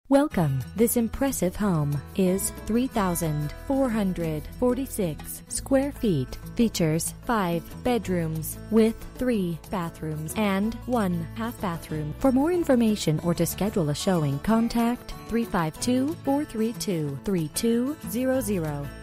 Welcome. This impressive home is 3,446 square feet. Features 5 bedrooms with 3 bathrooms and 1 half bathroom. For more information or to schedule a showing, contact 352-432-3200.